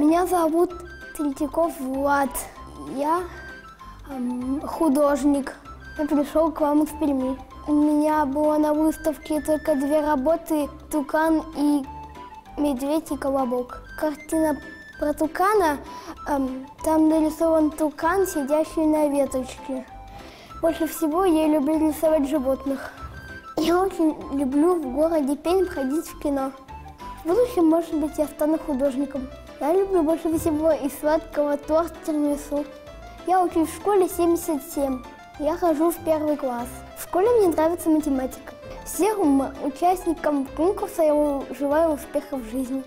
Меня зовут Третьяков Влад. Я художник. Я пришел к вам из Перми. У меня было на выставке только 2 работы «Тукан» и «Медведь и колобок». Картина про тукана, там нарисован тукан, сидящий на веточке. Больше всего я люблю рисовать животных. Я очень люблю в городе Пермь ходить в кино. В будущем, может быть, я стану художником. Я люблю больше всего из сладкого торт тирамису. Я учусь в школе 77. Я хожу в 1 класс. В школе мне нравится математика. Всем участникам конкурса я желаю успехов в жизни.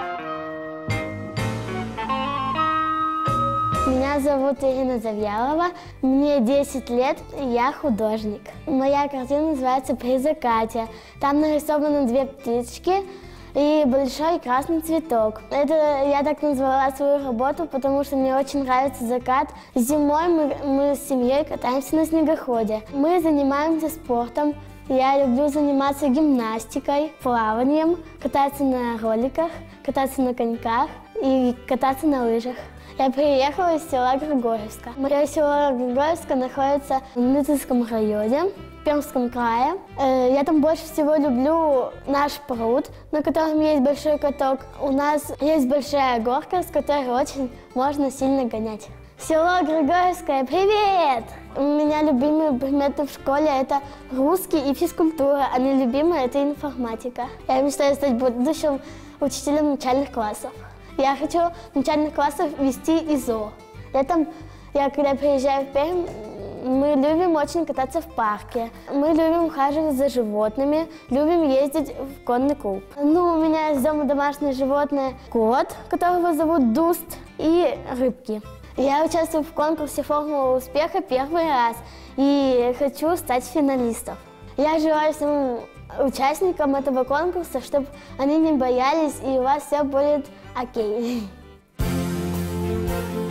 Меня зовут Ирина Завьялова, мне 10 лет, я художник. Моя картина называется «При закате». Там нарисованы 2 птички и большой красный цветок. Это я так назвала свою работу, потому что мне очень нравится закат. Зимой мы с семьей катаемся на снегоходе. Мы занимаемся спортом. Я люблю заниматься гимнастикой, плаванием, кататься на роликах, кататься на коньках и кататься на лыжах. Я приехала из села Григорьевска. Мое село Григорьевска находится в Нытинском районе, в Пермском крае. Я там больше всего люблю наш пруд, на котором есть большой каток. У нас есть большая горка, с которой очень можно сильно гонять. Село Григорьевское, привет! У меня любимые предметы в школе – это русский и физкультура, а нелюбимая – это информатика. Я мечтаю стать будущим учителем начальных классов. Я хочу в начальных классах вести ИЗО. Летом, когда приезжаю в Пермь, мы любим очень кататься в парке. Мы любим ухаживать за животными, любим ездить в конный клуб. У меня из дома домашнее животное кот, которого зовут Дуст, и рыбки. Я участвую в конкурсе «Формула успеха» 1 раз и хочу стать финалистом. Я желаю всем участникам этого конкурса, чтобы они не боялись, и у вас все будет окей.